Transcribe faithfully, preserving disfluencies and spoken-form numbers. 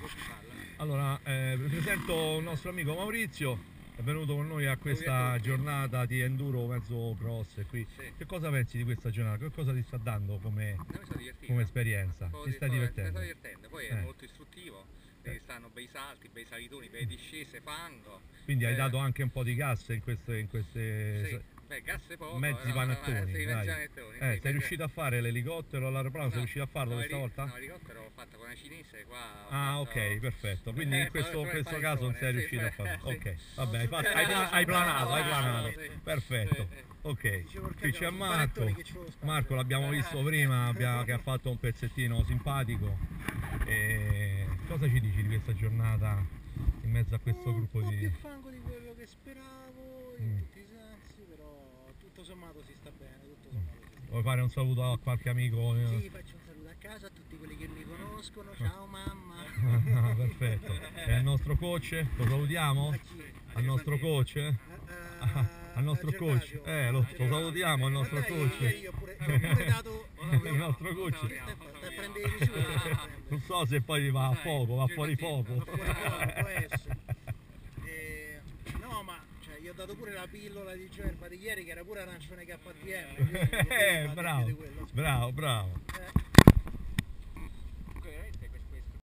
Allora, eh, vi presento un nostro amico Maurizio, è venuto con noi a questa giornata di enduro mezzo cross qui. Sì. Che cosa pensi di questa giornata? Che cosa ti sta dando come, come esperienza? Ti stai divertendo? Mi sto divertendo, poi è Eh. molto istruttivo, eh. stanno bei salti, bei salitoni, bei discese, fango. Quindi eh. hai dato anche un po' di gas in queste, in queste sì. Beh, gas poco, mezzi no, panettoni, no, no, dai. panettoni Eh, sì, sei riuscito a fare l'elicottero, l'aeroplano, no, sei riuscito a farlo no, questa volta? No, l'elicottero l'ho fatto con una cinese qua. Ah, fatto... ok, perfetto. Quindi in questo, eh, questo caso non sei sì, riuscito sì, a farlo. sì. Ok, vabbè, hai, fatto, hai, pla- hai planato, hai planato. Sì. Perfetto. Sì. Ok, qui c'è Marco. Marco l'abbiamo visto prima, abbiamo, che ha fatto un pezzettino simpatico. E cosa ci dici di questa giornata in mezzo a questo gruppo di... Un po' più fango di quello che speravo, in Mm. tutti i sensi, però tutto sommato si sta bene, tutto sommato si sta bene. Vuoi fare un saluto a qualche amico? Sì, faccio un saluto a casa a tutti quelli che mi conoscono, ciao mamma. Ah, perfetto. E al nostro coach, lo salutiamo? A chi? Al nostro coach? A- a- Al nostro a coach? Gervasio. Eh, lo, lo salutiamo al nostro Dai, coach. Io, io pure, io ho pure dato Il nostro coach. stai a prendere le misure, stai a prendere. Non so se poi va a fuoco, va fuori fuoco. Va fuori fuoco, può essere. Eh, no, ma cioè, gli ho dato pure la pillola di Gerba di ieri che era pure arancione K T M. Eh, bravo, bravo, bravo. Eh.